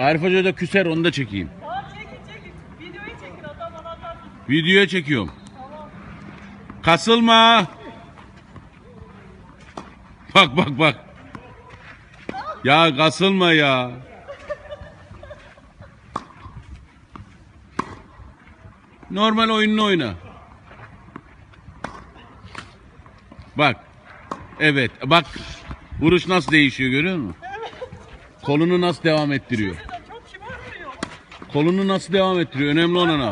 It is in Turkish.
Arif Hoca da küser, onu da çekeyim. Tamam çekin. Videoyu çekin adam bana atarsın. Videoya çekiyorum. Tamam. Kasılma. Bak. Ya kasılma ya. Normal oyununu oyna. Bak. Evet. Bak. Vuruş nasıl değişiyor, görüyor musun? Kolunu nasıl devam ettiriyor? Çok kibar vuruyor. Kolunu nasıl devam ettiriyor? Önemli olan o.